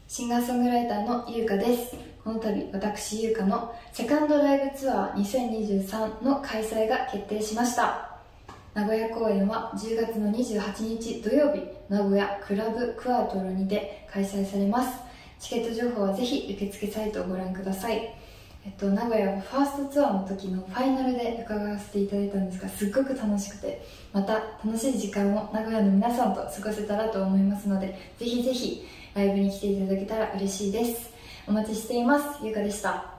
シンガーソングライターのゆうかです。この度、私ゆうかのセカンドライブツアー2023の開催が決定しました。名古屋公演は10月の28日土曜日、名古屋クラブクアトロにて開催されます。チケット情報はぜひ受付サイトをご覧ください。名古屋をファーストツアーの時のファイナルで伺わせていただいたんですが、すっごく楽しくて、また楽しい時間を名古屋の皆さんと過ごせたらと思いますので、ぜひぜひライブに来ていただけたら嬉しいです。お待ちしています。ゆうかでした。